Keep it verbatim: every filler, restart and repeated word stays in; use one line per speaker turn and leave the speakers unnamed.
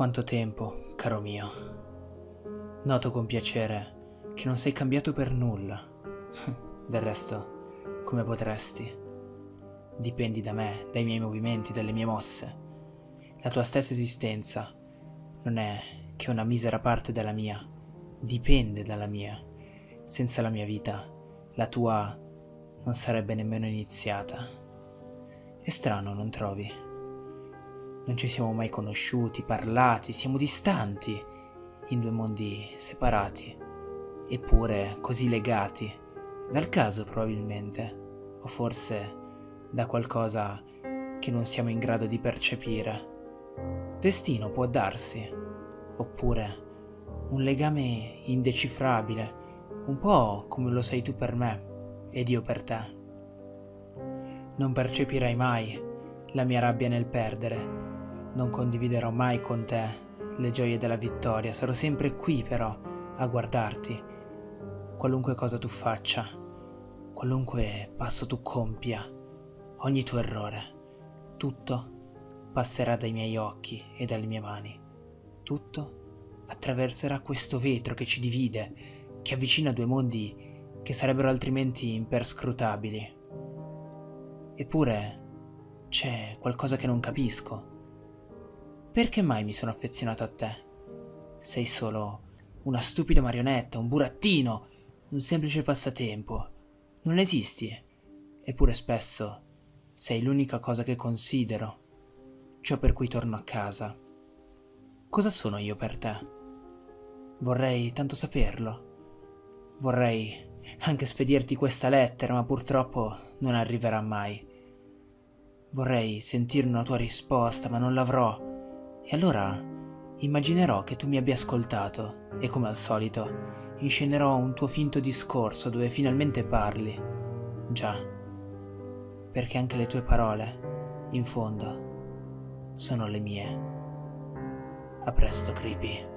Quanto tempo, caro mio. Noto con piacere che non sei cambiato per nulla. Del resto, come potresti? Dipendi da me, dai miei movimenti, dalle mie mosse. La tua stessa esistenza non è che una misera parte della mia. Dipende dalla mia. Senza la mia vita, la tua non sarebbe nemmeno iniziata. È strano, non trovi? Non ci siamo mai conosciuti, parlati, siamo distanti, in due mondi separati, eppure così legati, dal caso probabilmente, o forse da qualcosa che non siamo in grado di percepire. Destino può darsi, oppure un legame indecifrabile, un po' come lo sei tu per me ed io per te. Non percepirai mai la mia rabbia nel perdere. Non condividerò mai con te le gioie della vittoria, sarò sempre qui però a guardarti, qualunque cosa tu faccia, qualunque passo tu compia, ogni tuo errore, tutto passerà dai miei occhi e dalle mie mani, tutto attraverserà questo vetro che ci divide, che avvicina due mondi che sarebbero altrimenti imperscrutabili. Eppure c'è qualcosa che non capisco. Perché mai mi sono affezionato a te? Sei solo una stupida marionetta, un burattino, un semplice passatempo. Non esisti, eppure spesso sei l'unica cosa che considero, ciò per cui torno a casa. Cosa sono io per te? Vorrei tanto saperlo. Vorrei anche spedirti questa lettera, ma purtroppo non arriverà mai. Vorrei sentire una tua risposta, ma non l'avrò. E allora immaginerò che tu mi abbia ascoltato e, come al solito, inscenerò un tuo finto discorso dove finalmente parli. Già, perché anche le tue parole, in fondo, sono le mie. A presto, Creepy.